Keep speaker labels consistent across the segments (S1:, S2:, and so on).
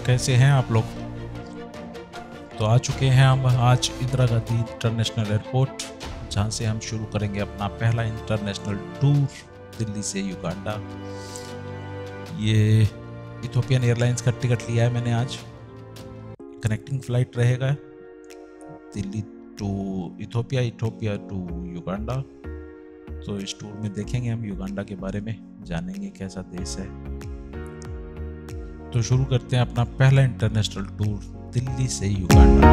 S1: कैसे हैं आप लोग। तो आ चुके हैं हम आज इंदिरा गांधी इंटरनेशनल एयरपोर्ट, जहां से हम शुरू करेंगे अपना पहला इंटरनेशनल टूर दिल्ली से युगांडा। ये इथोपियन एयरलाइंस का टिकट लिया है मैंने आज। कनेक्टिंग फ्लाइट रहेगा Delhi to Ethiopia, Ethiopia to Uganda. तो इस टूर में देखेंगे हम युगांडा के बारे में, जानेंगे कैसा देश है। तो शुरू करते हैं अपना पहला इंटरनेशनल टूर दिल्ली से युगांडा।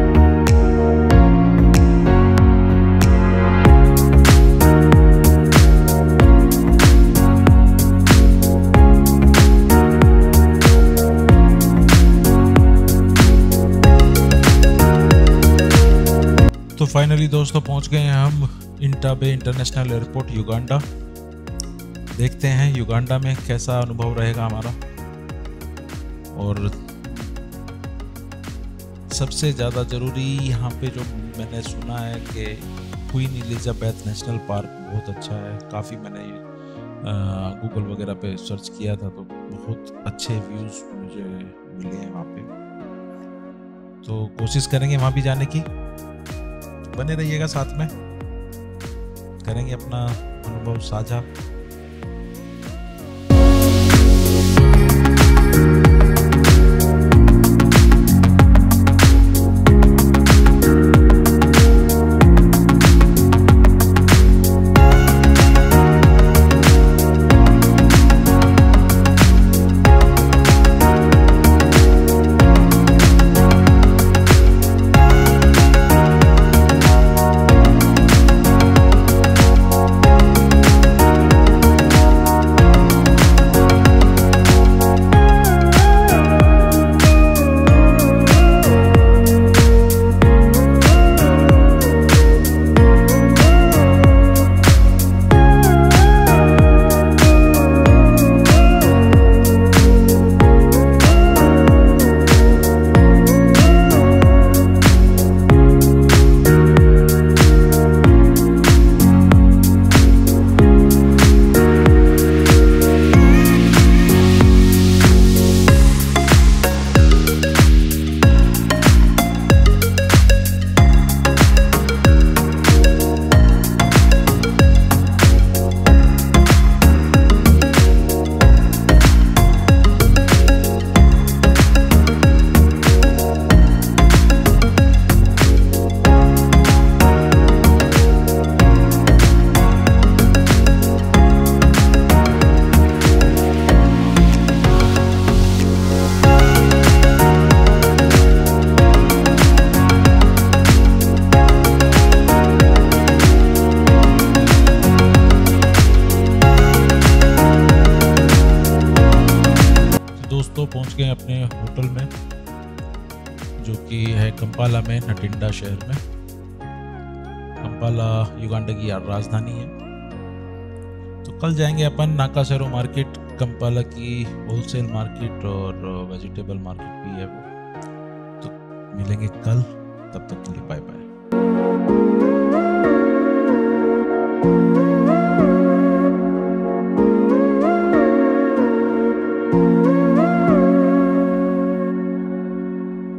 S1: तो फाइनली दोस्तों पहुंच गए हैं हम इंटाबे इंटरनेशनल एयरपोर्ट युगांडा। देखते हैं युगांडा में कैसा अनुभव रहेगा हमारा। और सबसे ज़्यादा ज़रूरी यहाँ पे जो मैंने सुना है कि क्वीन एलिजाबेथ नेशनल पार्क बहुत अच्छा है। काफ़ी मैंने गूगल वगैरह पे सर्च किया था, तो बहुत अच्छे व्यूज़ मुझे मिले हैं वहाँ पे। तो कोशिश करेंगे वहाँ भी जाने की। बने रहिएगा साथ में, करेंगे अपना अनुभव साझा। दोस्तों पहुंच गए अपने होटल में, जो कि है कंपाला में, नटिंडा शहर में। कंपाला युगांडा की राजधानी है। तो कल जाएंगे अपन नाकासेरो मार्केट, कंपाला की होलसेल मार्केट और वेजिटेबल मार्केट भी है वो। तो मिलेंगे कल, तब तक के लिए बाय बाय।